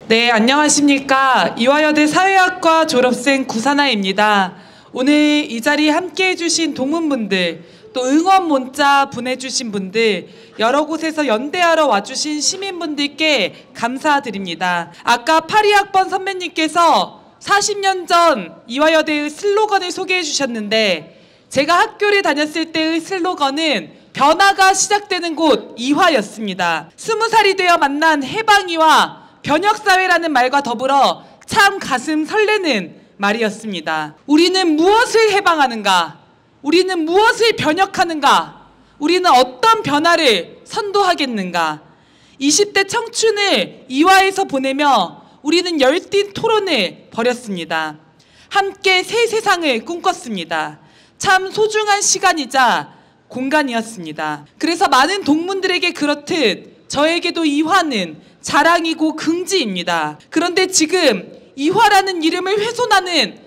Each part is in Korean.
네, 안녕하십니까. 이화여대 사회학과 졸업생 구사나입니다. 오늘 이 자리에 함께 해주신 동문분들, 또 응원 문자 보내주신 분들, 여러 곳에서 연대하러 와주신 시민분들께 감사드립니다. 아까 82학번 선배님께서 40년 전 이화여대의 슬로건을 소개해 주셨는데, 제가 학교를 다녔을 때의 슬로건은 변화가 시작되는 곳 이화였습니다. 20살이 되어 만난 해방이와 변혁사회라는 말과 더불어 참 가슴 설레는 말이었습니다. 우리는 무엇을 해방하는가? 우리는 무엇을 변혁하는가? 우리는 어떤 변화를 선도하겠는가? 20대 청춘을 이화에서 보내며 우리는 열띤 토론을 벌였습니다. 함께 새 세상을 꿈꿨습니다. 참 소중한 시간이자 공간이었습니다. 그래서 많은 동문들에게 그렇듯 저에게도 이화는 자랑이고 긍지입니다. 그런데 지금 이화라는 이름을 훼손하는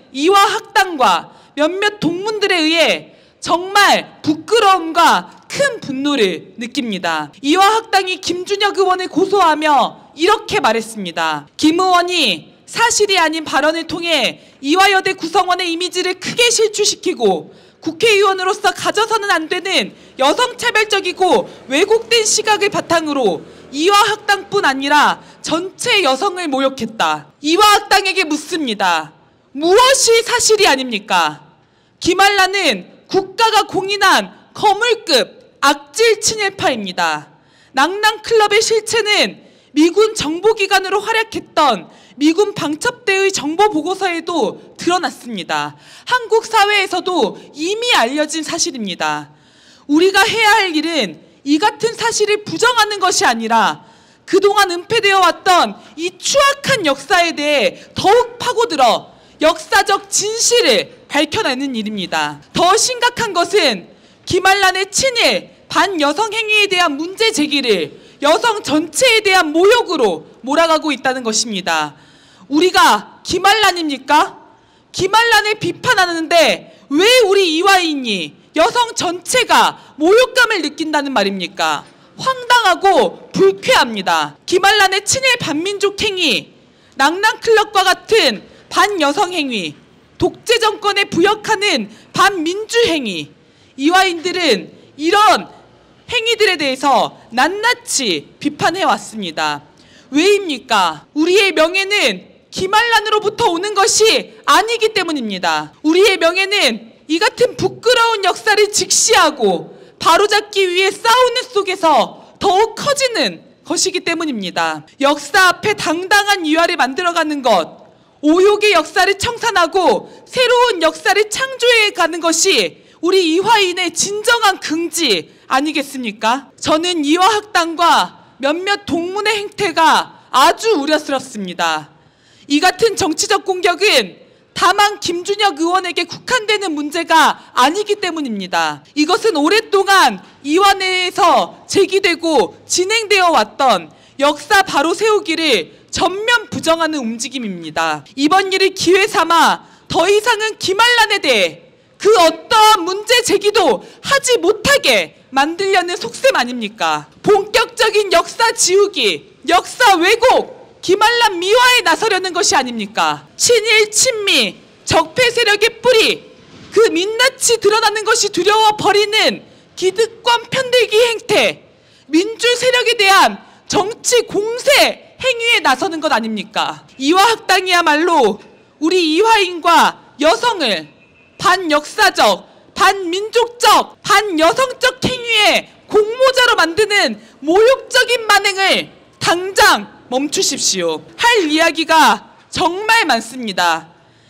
이화학당과 몇몇 동문들에 의해 정말 부끄러움과 큰 분노를 느낍니다. 이화학당이 김준혁 의원을 고소하며 이렇게 말했습니다. 김 의원이 사실이 아닌 발언을 통해 이화여대 구성원의 이미지를 크게 실추시키고 국회의원으로서 가져서는 안 되는 여성차별적이고 왜곡된 시각을 바탕으로 이화학당뿐 아니라 전체 여성을 모욕했다. 이화학당에게 묻습니다. 무엇이 사실이 아닙니까? 김한란은 국가가 공인한 거물급 악질 친일파입니다. 낭낭클럽의 실체는 미군 정보기관으로 활약했던 미군 방첩대의 정보보고서에도 드러났습니다. 한국 사회에서도 이미 알려진 사실입니다. 우리가 해야 할 일은 이 같은 사실을 부정하는 것이 아니라 그동안 은폐되어 왔던 이 추악한 역사에 대해 더욱 파고들어 역사적 진실을 밝혀내는 일입니다. 더 심각한 것은 김한란의 친일, 반여성 행위에 대한 문제 제기를 여성 전체에 대한 모욕으로 몰아가고 있다는 것입니다. 우리가 김한란입니까? 김한란을 비판하는데 왜 우리 이화인이 여성 전체가 모욕감을 느낀다는 말입니까? 황당하고 불쾌합니다. 김한란의 친일 반민족 행위, 낭낭클럽과 같은 반여성 행위, 독재 정권에 부역하는 반민주 행위, 이화인들은 이런 행위들에 대해서 낱낱이 비판해 왔습니다. 왜입니까? 우리의 명예는 김한란으로부터 오는 것이 아니기 때문입니다. 우리의 명예는 이 같은 부끄러운 역사를 직시하고 바로잡기 위해 싸우는 속에서 더욱 커지는 것이기 때문입니다. 역사 앞에 당당한 이화를 만들어가는 것, 오욕의 역사를 청산하고 새로운 역사를 창조해가는 것이 우리 이화인의 진정한 긍지 아니겠습니까? 저는 이화학당과 몇몇 동문의 행태가 아주 우려스럽습니다. 이 같은 정치적 공격은 다만 김준혁 의원에게 국한되는 문제가 아니기 때문입니다. 이것은 오랫동안 이화 내에서 제기되고 진행되어 왔던 역사 바로 세우기를 전면 부정하는 움직임입니다. 이번 일을 기회 삼아 더 이상은 김한란에 대해 그 어떠한 문제 제기도 하지 못하게 만들려는 속셈 아닙니까? 본격적인 역사 지우기, 역사 왜곡, 김한란 미화에 나서려는 것이 아닙니까? 친일, 친미, 적폐 세력의 뿌리, 그 민낯이 드러나는 것이 두려워 버리는 기득권 편들기 행태, 민주 세력에 대한 정치 공세 행위에 나서는 것 아닙니까? 이화학당이야말로 우리 이화인과 여성을 반역사적, 반민족적, 반여성적 행위의 공모자로 만드는 모욕적인 만행을 당장 멈추십시오. 할 이야기가 정말 많습니다.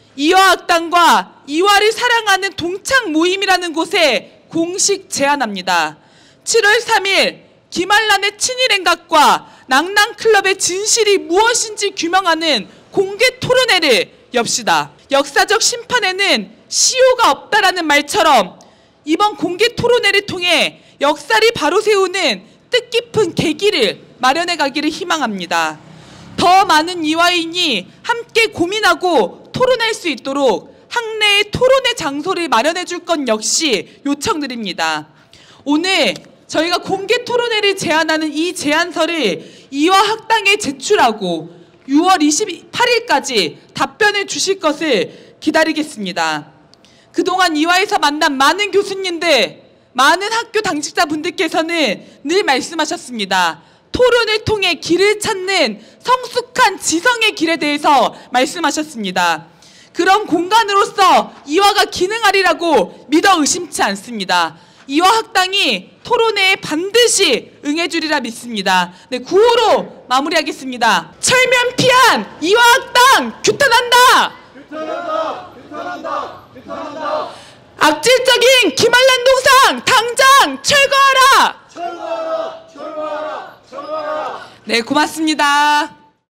이화학당과 이화를 사랑하는 동창 모임이라는 곳에 공식 제안합니다. 7월 3일 김한란의 친일행각과 낭낭클럽의 진실이 무엇인지 규명하는 공개 토론회를 엽시다. 역사적 심판에는 시효가 없다라는 말처럼 이번 공개 토론회를 통해 역사를 바로 세우는 뜻깊은 계기를 마련해 가기를 희망합니다. 더 많은 이화인이 함께 고민하고 토론할 수 있도록 학내의 토론의 장소를 마련해 줄 것 역시 요청드립니다. 오늘 저희가 공개 토론회를 제안하는 이 제안서를 이화학당에 제출하고 6월 28일까지 답변을 주실 것을 기다리겠습니다. 그동안 이화에서 만난 많은 교수님들, 많은 학교 당직자분들께서는 늘 말씀하셨습니다. 토론을 통해 길을 찾는 성숙한 지성의 길에 대해서 말씀하셨습니다. 그런 공간으로서 이화가 기능하리라고 믿어 의심치 않습니다. 이화 학당이 토론회에 반드시 응해주리라 믿습니다. 네, 구호로 마무리하겠습니다. 철면피한 이화 학당 규탄한다! 규탄한다! 규탄한다! 규탄한다! 악질적인 김한란 동상 당장 철거하라! 철거하라! 철거하라! 철거하라! 네, 고맙습니다.